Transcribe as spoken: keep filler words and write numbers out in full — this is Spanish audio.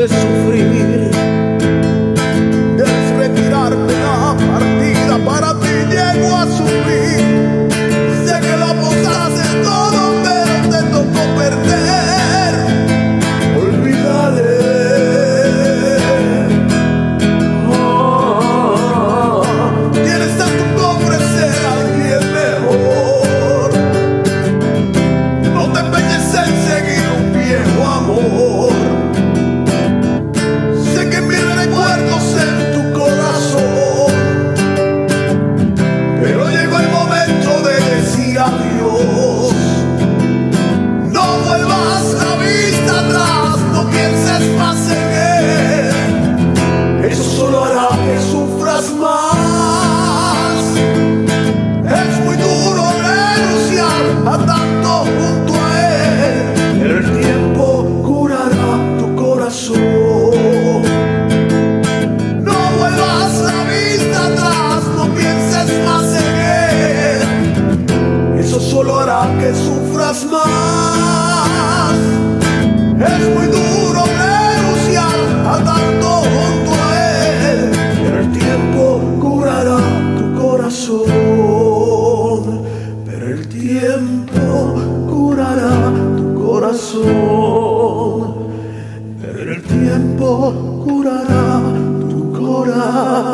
de sufrir. Debes retirarte la partida, para ti llego a sufrir. Sé que lo apostaste todo, pero te tocó perder. Olvídale. Oh, tienes tanto que ofrecer a alguien mejor. No te empeñes en seguir un viejo amor. Sé que mis recuerdos en tu corazón, pero llegó el momento de decir adiós. No vuelvas la vista atrás, no pienses más en él. Eso solo hará que sufras más. Es muy duro renunciar a tanto junto a él, pero el tiempo curará tu corazón. No vuelvas la vista atrás, no pienses más en él. Eso solo hará que sufras más. Es muy duro renunciar a tanto junto a él, pero el tiempo curará tu corazón. Pero el tiempo curará tu corazón. Pero el tiempo curará tu corazón.